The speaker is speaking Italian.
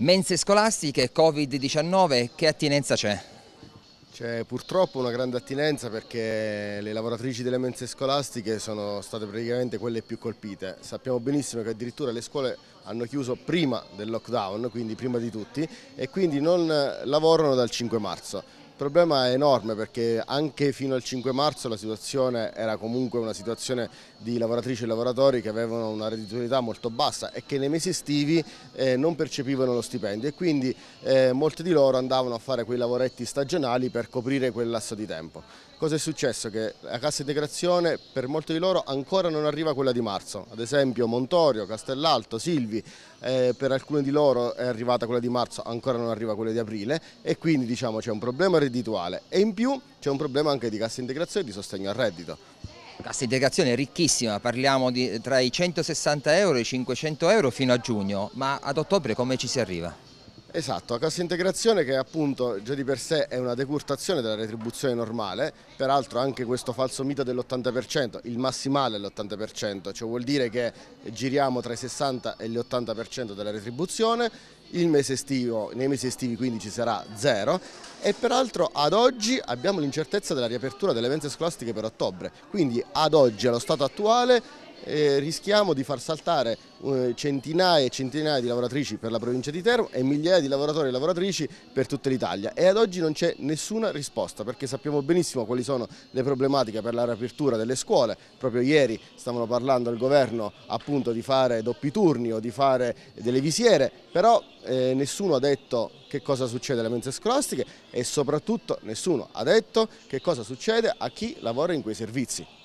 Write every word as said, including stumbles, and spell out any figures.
Mense scolastiche, Covid diciannove, che attinenza c'è? C'è purtroppo una grande attinenza perché le lavoratrici delle mense scolastiche sono state praticamente quelle più colpite. Sappiamo benissimo che addirittura le scuole hanno chiuso prima del lockdown, quindi prima di tutti, e quindi non lavorano dal cinque marzo. Il problema è enorme perché anche fino al cinque marzo la situazione era comunque una situazione di lavoratrici e lavoratori che avevano una redditualità molto bassa e che nei mesi estivi eh, non percepivano lo stipendio e quindi eh, molti di loro andavano a fare quei lavoretti stagionali per coprire quel lasso di tempo. Cosa è successo? Che la cassa integrazione per molti di loro ancora non arriva quella di marzo, ad esempio Montorio, Castellalto, Silvi, eh, per alcuni di loro è arrivata quella di marzo, ancora non arriva quella di aprile e quindi diciamo c'è un problema reddituale e in più c'è un problema anche di cassa integrazione e di sostegno al reddito. Cassa integrazione è ricchissima, parliamo di tra i centosessanta euro e i cinquecento euro fino a giugno, ma ad ottobre come ci si arriva? Esatto, la cassa integrazione che appunto già di per sé è una decurtazione della retribuzione normale, peraltro anche questo falso mito dell'ottanta per cento, il massimale è l'ottanta per cento, cioè vuol dire che giriamo tra i sessanta e gli ottanta per cento della retribuzione, il mese estivo, nei mesi estivi quindi ci sarà zero e peraltro ad oggi abbiamo l'incertezza della riapertura delle mense scolastiche per ottobre, quindi ad oggi allo stato attuale Eh, rischiamo di far saltare eh, centinaia e centinaia di lavoratrici per la provincia di Teramo e migliaia di lavoratori e lavoratrici per tutta l'Italia e ad oggi non c'è nessuna risposta perché sappiamo benissimo quali sono le problematiche per la riapertura delle scuole. Proprio ieri stavano parlando al governo appunto di fare doppi turni o di fare delle visiere, però eh, nessuno ha detto che cosa succede alle mense scolastiche e soprattutto nessuno ha detto che cosa succede a chi lavora in quei servizi.